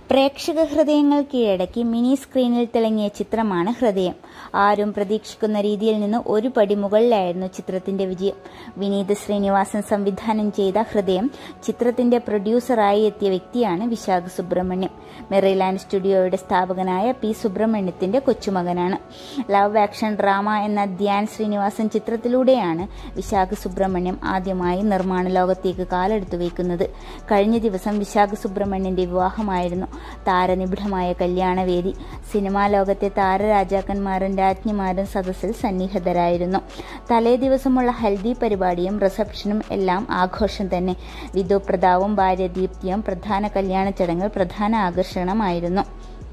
പ്രേക്ഷക ഹൃദയങ്ങൾ കീഴടക്കി മിനി സ്ക്രീനിൽ തിളങ്ങിയ ചിത്രമാണ് ഹൃദയം. ആരും പ്രതീക്ഷിക്കുന്ന രീതിയിൽ നിന്ന് ഒരു പടി മുകളിലായിരുന്നു ചിത്രത്തിന്റെ വിജയം. വിനീത് ശ്രീനിവാസൻ സംവിധാനം ചെയ്ത ഹൃദയം ചിത്രത്തിന്റെ പ്രൊഡ്യൂസറായി എത്തിയ വ്യക്തിയാണ് വിശാഖ് സുബ്രഹ്മണ്യം. മെറിലാൻഡ് സ്റ്റുഡിയോയുടെ സ്ഥാപകനായ പി. സുബ്രഹ്മണ്യത്തിന്റെ കൊച്ചുമകനാണ്. ലവ് ആക്ഷൻ ഡ്രാമ എന്ന ധ്യാൻ ശ്രീനിവാസൻ ചിത്രത്തിലൂടെയാണ് വിശാഖ് സുബ്രഹ്മണ്യം ആദ്യമായി നിർമ്മാണ ലോകത്തേക്ക് കാലെടുത്തു വയ്ക്കുന്നത്. കഴിഞ്ഞ ദിവസം വിശാഖ് സുബ്രഹ്മണ്യന്റെ വിവാഹമായിരുന്നു. താരനിബിഡമായ കല്യാണവേദി. സിനിമാ ലോകത്തെ താരരാജാക്കന്മാരും രാജ്ഞിമാരും സദസ്സിൽ സന്നിഹിതരായിരുന്നു. തലേ ദിവസമുള്ള ഹൽദി പരിപാടിയും റിസപ്ഷനും എല്ലാം ആഘോഷം തന്നെ. വിധു പ്രതാവും ഭാര്യ ദീപ്തിയും പ്രധാന കല്യാണ ചടങ്ങിൽ പ്രധാന ആകർഷണമായിരുന്നു.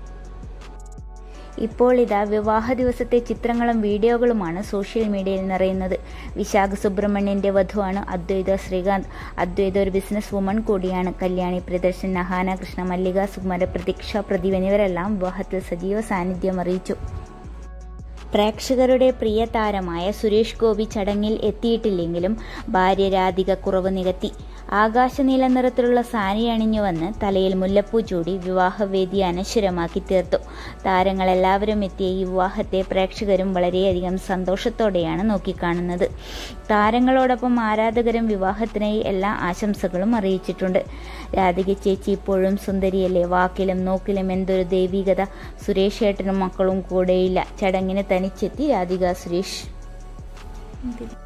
ഇപ്പോൾ ഇതാ വിവാഹ ദിവസത്തെ ചിത്രങ്ങളും വീഡിയോകളുമാണ് സോഷ്യൽ മീഡിയയിൽ നിറയുന്നത്. വിശാഖ് സുബ്രഹ്മണ്യന്റെ വധുവാണ് അദ്വൈത ശ്രീകാന്ത്. അദ്വൈത ഒരു ബിസിനസ് വുമൺ കൂടിയാണ്. കല്യാണി പ്രിയദർശൻ, നഹാന കൃഷ്ണ, മല്ലിക സുകുമാര, പ്രതീക്ഷ, പ്രദീപ് എന്നിവരെല്ലാം വിവാഹത്തിൽ സജീവ സാന്നിധ്യം അറിയിച്ചു. പ്രേക്ഷകരുടെ പ്രിയ താരമായ സുരേഷ് ഗോപി ചടങ്ങിൽ എത്തിയിട്ടില്ലെങ്കിലും ഭാര്യ രാധിക കുറവ് നികത്തി. ആകാശനീല നിറത്തിലുള്ള സാരി അണിഞ്ഞുവന്ന് തലയിൽ മുല്ലപ്പൂ ചൂടി വിവാഹവേദി അനശ്വരമാക്കി തീർത്തു. താരങ്ങളെല്ലാവരും എത്തിയ ഈ വിവാഹത്തെ പ്രേക്ഷകരും വളരെയധികം സന്തോഷത്തോടെയാണ് നോക്കിക്കാണുന്നത്. താരങ്ങളോടൊപ്പം ആരാധകരും വിവാഹത്തിനായി എല്ലാ ആശംസകളും അറിയിച്ചിട്ടുണ്ട്. രാധിക ചേച്ചി ഇപ്പോഴും സുന്ദരിയല്ലേ, വാക്കിലും നോക്കിലും എന്തൊരു ദൈവികത. സുരേഷ് ഏട്ടനും മക്കളും കൂടെയില്ല. ചടങ്ങിന് തനിച്ചെത്തി രാധിക സുരേഷ്.